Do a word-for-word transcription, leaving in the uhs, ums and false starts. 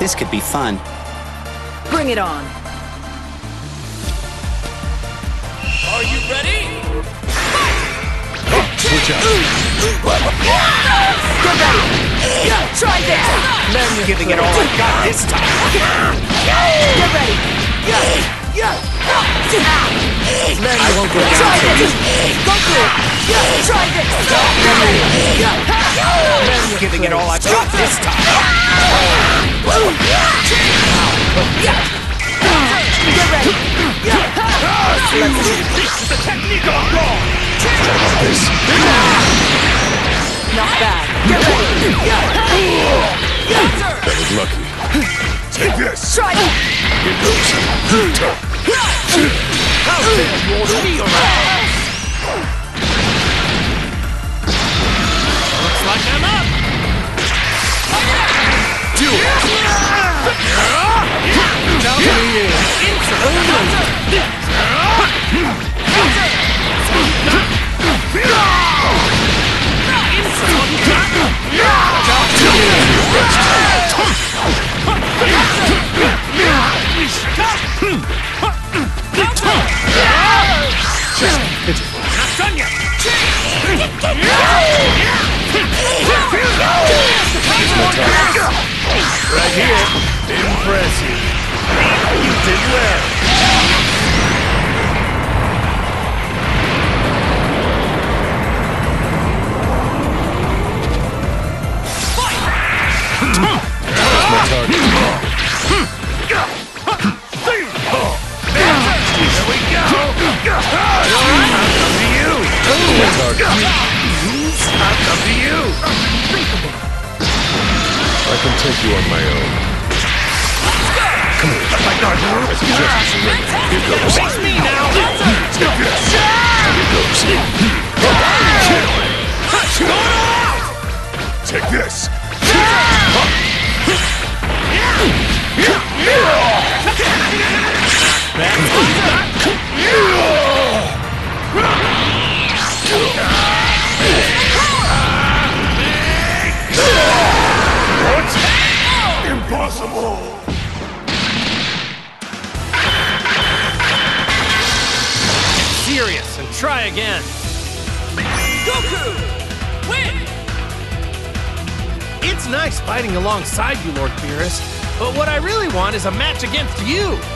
This could be fun. Bring it on. Are you ready? Switch out. Get ready! Yeah, try this! Let me giving it all I got this time. Get ready! Yeah, yeah. I won't go down Try till this! you. Goku! Yeah, try this! Get ready! Let me giving it all I got this time. Get ready! Let's see. This is the technique of wrong. This. Not bad. Get ready! That was lucky. Take this. Try it! Here goes. How dare you order me around? Looks like I'm up. Do it. Down to the air. Right here. Impressive. You did well. That's my target. Here we go. I'll come to you. My target. I'll come to you. I can take you on my own. Come here. My guard. I suggest you surrender. Here goes. Face me now. Take this. Here goes. Going all out. Take this. Impossible. Get serious and try again. Goku, win! It's nice fighting alongside you, Lord Beerus, but what I really want is a match against you.